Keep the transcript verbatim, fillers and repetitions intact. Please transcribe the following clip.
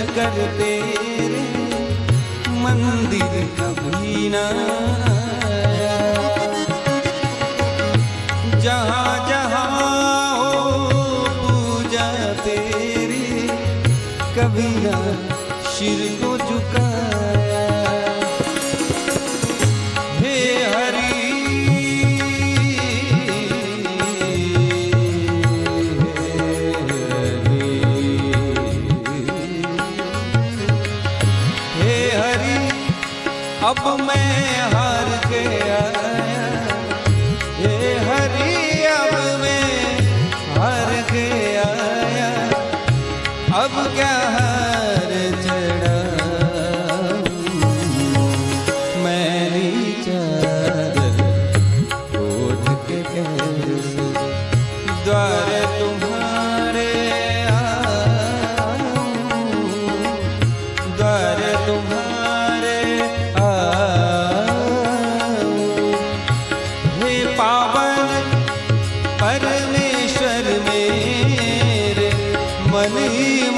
कर तेरे मंदिर कभी ना आया। जहाँ जहाँ हो पूजा तेरी कभी ना सिर को झुकाया। हे हरि हे हरि अब मैं हार के आया। हे हरि अब मैं हार के आया। अब क्या हार चढ़ा मैंने चादर ओढ़ के कैसे द्वार तुम्हारे आऊं, द्वार तुम्हारे आऊं। हे पावन परमेश्वर मेरे मन ही